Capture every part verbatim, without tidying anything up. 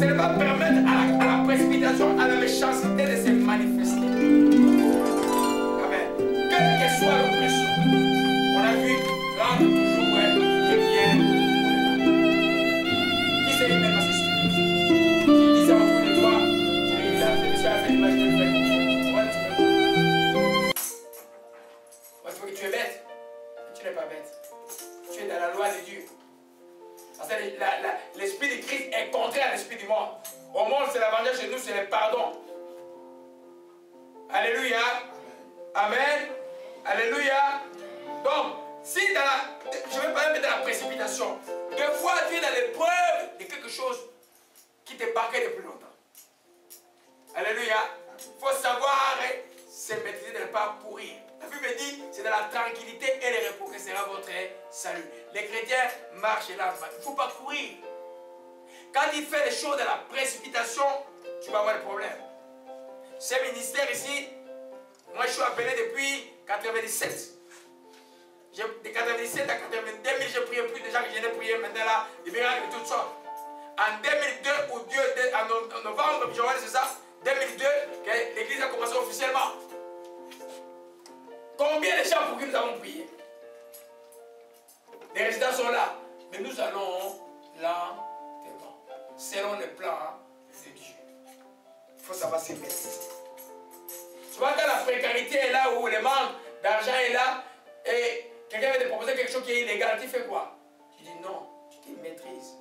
ce n'est pas permettre à la, à la précipitation, à la méchanceté de se manifester. Amen. Quelle que soit l'oppression, on a vu rendre toujours ouais, les biens. Qui s'est même à ces choses? Qui disait autour de toi, c'est l'église, le monsieur a fait l'image de frère. Ouais, tu veux. Moi, je veux que tu es bête. Mais tu n'es pas bête. Tu es dans la loi de Dieu. Parce que l'esprit de Christ est contraire à l'esprit du monde. Au monde, c'est l'avantage chez nous, c'est le pardon. Alléluia. Amen. Alléluia. Donc, si dans la, je vais parler de la précipitation. Des fois, tu es dans l'épreuve de quelque chose qui te marquait depuis longtemps. Alléluia. Il faut savoir se maîtriser de ne pas pourrir. La Bible dit, c'est dans la tranquillité et le repos que sera votre salut. Les chrétiens marchent lentement. Il ne faut pas courir. Quand il fait les choses dans la précipitation, tu vas avoir des problèmes. Ce ministère ici, moi je suis appelé depuis mille neuf cent quatre-vingt-dix-sept. De mille neuf cent quatre-vingt-dix-sept à deux mille, j'ai prié plus de gens que je n'ai prié maintenant là, des miracles de toutes sortes. En deux mille deux ou deux, en novembre, c'est ça, deux mille deux, que l'église a commencé officiellement. Combien de gens pour qui nous avons prié? Les résultats sont là. Mais nous allons lentement, selon le plan de Dieu. Il faut savoir se maîtriser. Tu vois, quand la précarité est là, où le manque d'argent est là, et quelqu'un va te proposer quelque chose qui est illégal, tu fais quoi? Tu dis non, tu te maîtrises.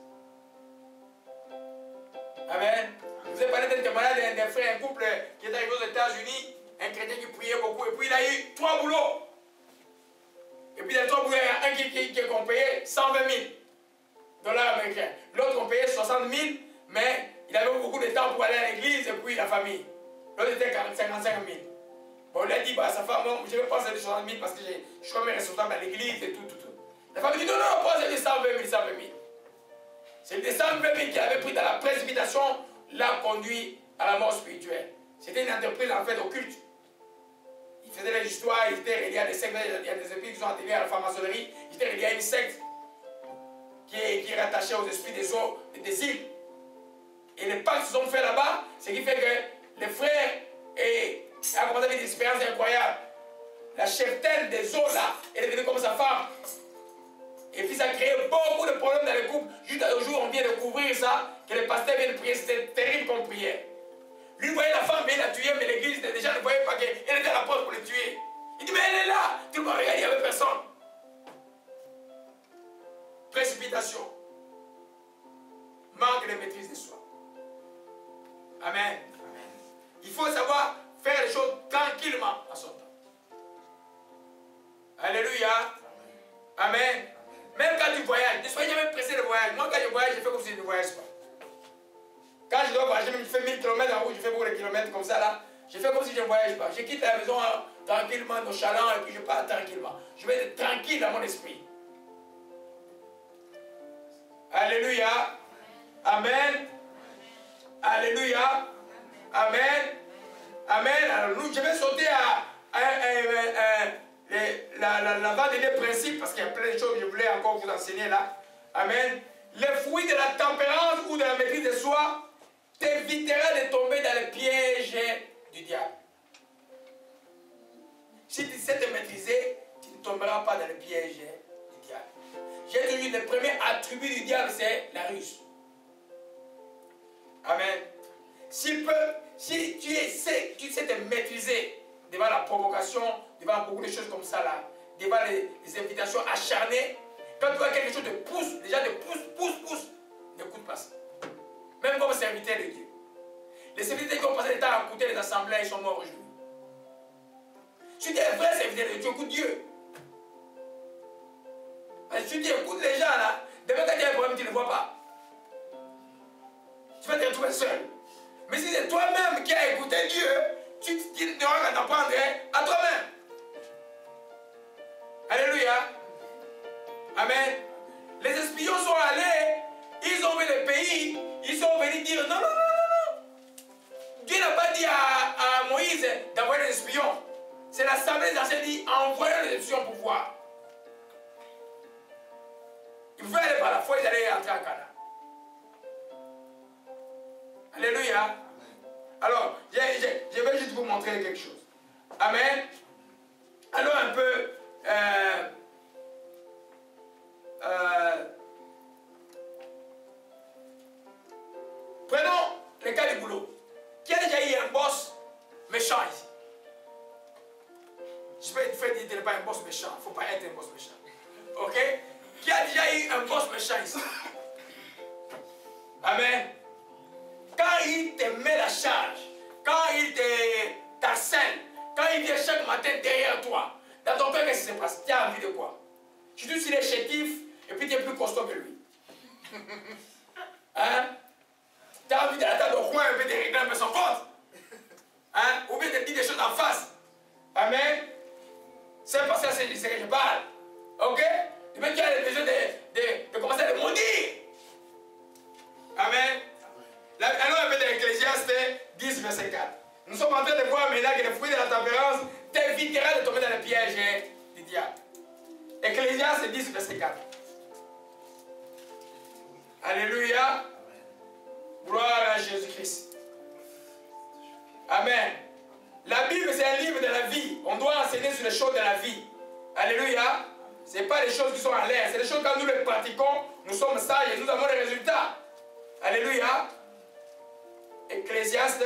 Amen. Je vous ai parlé d'un témoignage d'un frère, un couple qui est arrivé aux États-Unis. Un chrétien qui priait beaucoup, et puis il a eu trois boulots. Et puis dans les trois boulots, il y a un qui, qui, qui qu'on payait cent vingt mille dollars américains. L'autre qu'on payait soixante mille, mais il avait beaucoup de temps pour aller à l'église et puis la famille. L'autre était cinquante-cinq mille. Bon, il a dit bah, à sa femme, bon, je vais pas celle de soixante mille parce que je suis comme un responsable à l'église et tout, tout, tout. La femme dit non, non, pas celle de cent vingt mille, cent vingt mille. C'est le de cent vingt mille qu'il avait pris dans la précipitation, l'a conduit à la mort spirituelle. C'était une entreprise en fait occulte. Il faisait des histoires, il était relié à des sectes, il y a des esprits qui sont attirés à la franc-maçonnerie, il était relié à une secte qui est, qui est rattachée aux esprits des eaux, des îles. Et les pactes se sont faits là-bas, ce qui fait que les frères et, a commencé avec des expériences incroyables. La cheptelle des eaux là est devenue comme sa femme. Et puis ça a créé beaucoup de problèmes dans les couples. Juste un jour, on vient de couvrir ça, que les pasteurs viennent prier, c'était terrible comme prière. Lui voyait la femme bien la tuer, mais l'église déjà ne voyait pas qu'elle était à la porte pour le tuer. Il dit, mais elle est là. Tout le monde regarde, il n'y avait personne. Précipitation. Manque de maîtrise de soi. Amen. Amen. Il faut savoir faire les choses tranquillement à son temps. Alléluia. Amen. Amen. Même quand tu voyages, ne soyez jamais pressé de voyage. Moi, quand je voyage, je fais comme si je ne voyage pas. Quand je dois voyager, je fais mille kilomètres en route, je fais beaucoup de kilomètres comme ça là. Je fais comme si je ne voyage pas. Je quitte la maison hein, tranquillement, nonchalant, et puis je pars tranquillement. Je vais être tranquille dans mon esprit. Alléluia. Amen. Alléluia. Amen. Amen. Alors nous, je vais sauter à, à, à, à, à la, la, la vente des principes, parce qu'il y a plein de choses que je voulais encore vous enseigner là. Amen. Les fruits de la tempérance ou de la maîtrise de soi t'évitera de tomber dans les pièges du diable. Si tu sais te maîtriser, tu ne tomberas pas dans les pièges du diable. J'ai toujours dit, le premier attribut du diable, c'est la ruse. Amen. Si, peut, si tu, sais, tu sais te maîtriser devant la provocation, devant beaucoup de choses comme ça, là, devant les, les invitations acharnées, quand tu vois quelque chose te pousse, déjà te pousse, pousse, pousse, n'écoute pas ça. Même comme serviteur de Dieu. Les serviteurs qui ont passé le temps à écouter les assemblées, ils sont morts aujourd'hui. Si tu es un vrai serviteur de Dieu, tu écoutes Dieu. Si tu dis écoute les gens là, demain quand il y a un problème, tu ne le vois pas. Tu vas te retrouver seul. Mais si c'est toi-même qui as écouté Dieu, tu devras t'apprendre à toi-même. Alléluia. Amen. Les espions sont allés, ils ont vu le pays, ils sont venus dire non, non, non, non, non. Dieu n'a pas dit à, à Moïse d'envoyer des espions. C'est l'assemblée des anciens qui dit envoyez les espions pour voir. Ils pouvaient aller par la foi, ils allaient entrer à Canaan. Alors, je, je, je vais juste vous montrer quelque chose. Amen. Alors un peu... Euh, euh, prenons le cas du boulot. Qui a déjà eu un boss méchant ici? Je peux te dire que tu n'es pas un boss méchant. Il ne faut pas être un boss méchant. Ok? Qui a déjà eu un boss méchant ici? Amen. Quand il te met la charge, quand il te t'harcèle, quand il vient chaque matin derrière toi, dans ton cœur, qu'est-ce qui se passe? Tu as envie de quoi? Surtout s'il est chétif et puis tu es plus costaud que lui. Hein? Tu as envie de l'attendre au coin et puis de régler un peu son compte. Hein? Ou bien de dire des choses en face. Amen. C'est parce que c'est ce que je parle. Ok? Tu veux qu'il y a besoin de, de, de commencer à le maudire. Amen. Allons un peu de l'Ecclésiaste dix, verset quatre. Nous sommes en train de voir maintenant que le fruit de la tempérance t'évitera de tomber dans le piège du diable. Ecclésiaste dix, verset quatre. Alléluia. Gloire à Jésus-Christ. Amen. La Bible, c'est un livre de la vie. On doit enseigner sur les choses de la vie. Alléluia. Ce n'est pas les choses qui sont en l'air. C'est les choses quand nous les pratiquons, nous sommes sages et nous avons les résultats. Alléluia. Ecclésiaste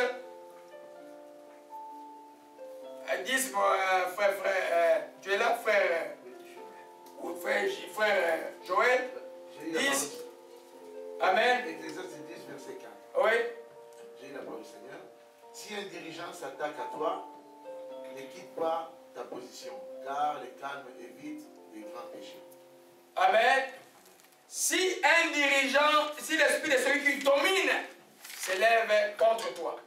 dix, frère, frère, euh, tu es là, frère, ou frère, frère euh, Joël, dix. Amen. Ecclésiaste dix, verset quatre. Oui. J'ai la parole du Seigneur. Si un dirigeant s'attaque à toi, ne quitte pas ta position, car le calme évite les grands péchés. Amen. Si un dirigeant, si l'esprit de celui qui domine s'élève contre toi,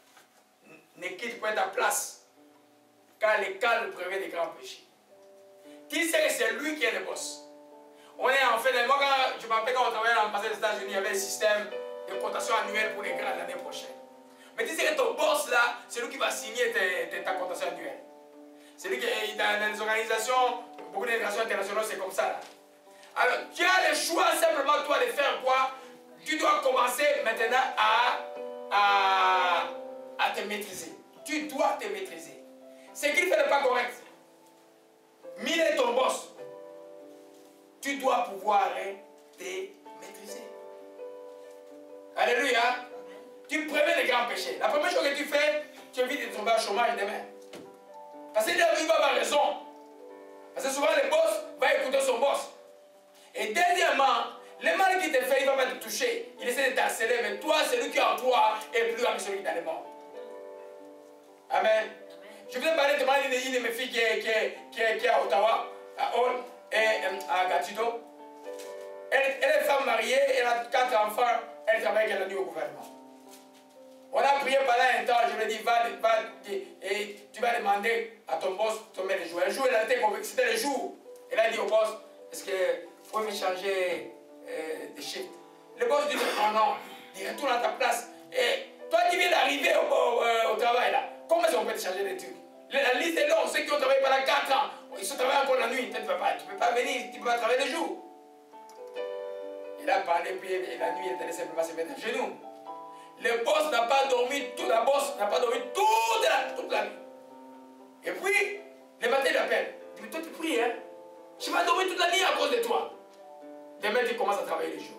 ne quitte pas ta place, car le calme prévient des grands péchés. Qui sait que c'est lui qui est le boss? On est en fait, moi, quand, je me rappelle quand on travaillait dans l'ambassade des États-Unis, il y avait un système de cotation annuelle pour les grands l'année prochaine. Mais tu sais que ton boss là, c'est lui qui va signer tes, tes, ta cotation annuelle. C'est lui qui est dans, dans les organisations, beaucoup d'organisations internationales, c'est comme ça là. Alors, tu as le choix simplement toi de faire quoi? Tu dois commencer maintenant à, à, à te maîtriser. Tu dois te maîtriser. Ce qu'il fait n'est pas correct. Mille est ton boss. Tu dois pouvoir hein, te maîtriser. Alléluia. Tu préviens les grands péchés. La première chose que tu fais, tu évites de tomber au chômage demain. Parce qu'il va avoir raison. Parce que souvent le boss va écouter son boss. Et deuxièmement, le mal qu'il te fait, il ne va pas te toucher. Il essaie de t'harceler, mais toi, celui qui est en toi est plus grand que celui qui est dans le monde. Amen. Amen. Je vous ai parlé de une de mes filles qui est, qui est, qui est, qui est à Ottawa, à Hall et à Gatineau. Elle, elle est femme mariée, elle a quatre enfants, elle travaille avec la nuit au gouvernement. On a prié pendant un temps, je lui ai dit, va, va, et tu vas demander à ton boss de tomber les jours. Un jour, elle a été convaincue, c'était le jour. Elle a dit au boss, est-ce que vous pouvez me changer euh, de shift? Le boss dit, non, non, dis, retourne à ta place. Et toi qui viens d'arriver au, au, au, au travail là, comment est-ce qu'on peut te changer de trucs? La liste est longue, ceux qui ont travaillé pendant quatre ans, ils sont travaillés encore la nuit, tu ne peux pas, tu peux pas venir, tu ne peux pas travailler le jour. Il a parlé, puis la nuit, il était simplement se mettre à genoux. Le boss n'a pas dormi, tout la boss n'a pas dormi toute la, toute la nuit. Et puis, le matin, il appelle. Il dit, mais toi, tu pries, hein? Je vais dormir toute la nuit à cause de toi. Demain, il commence à travailler les jours.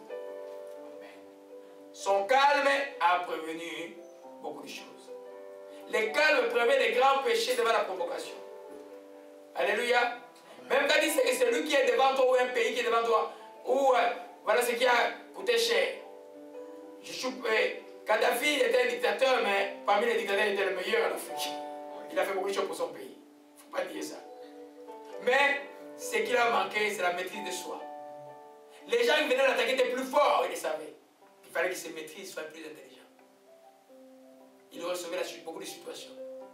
Son calme a prévenu beaucoup de choses. Le calme prévient des grands péchés devant la provocation. Alléluia. Même quand il sait que c'est lui qui est devant toi ou un pays qui est devant toi, ou euh, voilà ce qui a coûté cher. Je suis, euh, Kadhafi était un dictateur, mais parmi les dictateurs, il était le meilleur en Afrique. Il a fait beaucoup de choses pour son pays. Il ne faut pas dire ça. Mais ce qu'il a manqué, c'est la maîtrise de soi. Les gens qui venaient l'attaquer étaient plus forts, ils le savaient. Il fallait qu'il se maîtrise, soit plus intelligent. Il recevait la, beaucoup de situations.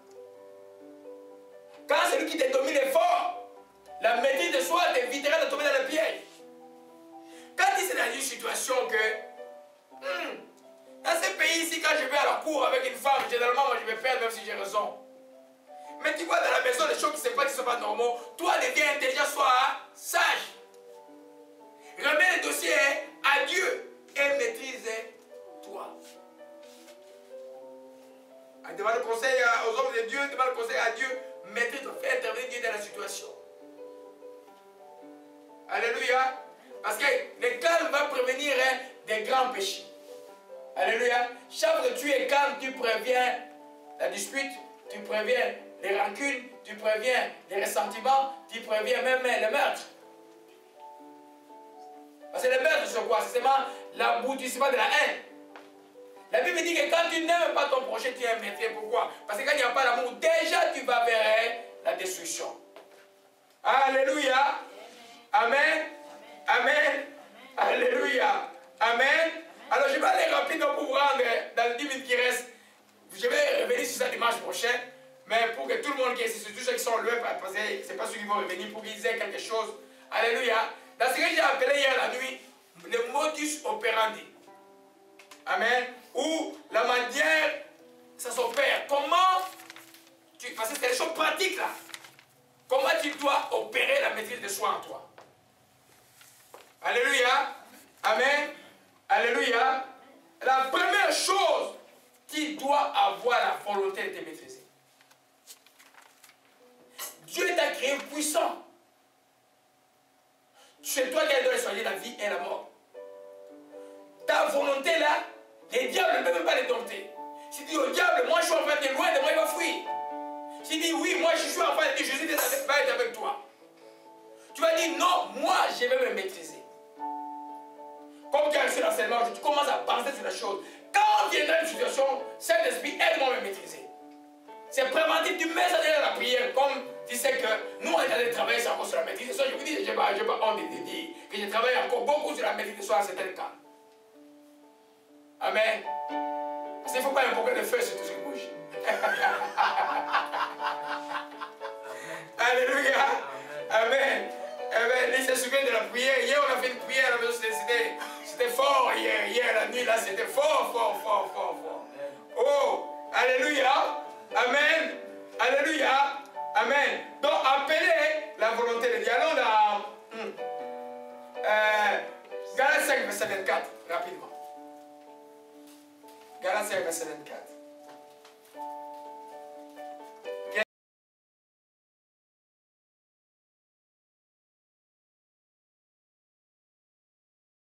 Quand celui qui te domine est fort, la maîtrise de soi t'évitera de tomber dans le piège. Quand il est dans une situation que, hmm, dans ce pays ici, quand je vais à la cour avec une femme, généralement, moi, je vais perdre même si j'ai raison. Mais tu vois dans la maison, les choses qui se passent qui ne sont pas normaux, toi, deviens intelligent, sois sage. Remets le dossier à Dieu et maîtrise-toi. Demande conseil aux hommes de Dieu, demande conseil à Dieu. Maîtrise, fais intervenir Dieu dans la situation. Alléluia. Parce que le calme va prévenir hein, des grands péchés. Alléluia. Chaque fois que tu es calme, tu préviens la dispute, tu préviens les rancunes, tu préviens les ressentiments, tu préviens même les meurtres. Parce que les meurtres, c'est quoi? C'est seulement l'aboutissement de la haine. La Bible dit que quand tu n'aimes pas ton prochain, tu es un maître. Pourquoi? Parce que quand il n'y a pas d'amour, déjà tu vas vers la destruction. Alléluia. Amen. Amen. Alléluia. Amen. Alors je vais aller rapidement pour vous rendre dans les dix minutes qui restent. Je vais revenir sur ça dimanche prochain. Mais pour que tout le monde qui est ici, surtout ceux qui sont levés, parce que ce n'est pas ceux qui vont revenir, pour qu'ils aient quelque chose. Alléluia. Dans ce que j'ai appelé hier la nuit, le modus operandi. Amen. Ou la manière, ça s'opère. Comment tu, parce que c'est des choses pratiques là. Comment tu dois opérer la maîtrise de soi en toi. Alléluia. Amen. Alléluia. La première chose, tu dois avoir la volonté de te maîtriser. Dieu t'a créé puissant. C'est toi qui dois choisir la vie et la mort. Ta volonté là, les diables ne peuvent même pas les dompter. Si tu dis au diable, moi je suis en train de loin de moi, il va fuir. Si tu dis oui, moi je suis en train de dire Jésus va être avec toi. Tu vas dire non, moi je vais me maîtriser. Comme tu as reçu l'enseignement, tu commences à penser sur la chose. Quand viendra une situation, cet esprit aide-moi à me maîtriser. C'est préventif, tu mets ça derrière la prière. Comme tu sais que nous on est en train de travailler encore sur la maîtrise de soi. Je vous dis, je n'ai pas, pas honte de dire que je travaille encore beaucoup sur la maîtrise de soi en certains cas. Amen. Parce qu'il ne faut pas invoquer de feu sur tout ce qui bouge. Alléluia. Amen. Amen. Il se souvient de la prière. Hier, on a fait une prière à la maison. C'était fort hier. Hier, la nuit, là, c'était fort, fort, fort, fort, fort. Oh, alléluia. Amen. Alléluia. Amen. Donc, appelez la volonté de Dieu. Allons dans hum, euh, Galates cinq, verset vingt-quatre, rapidement. Galates cinq, verset vingt-quatre.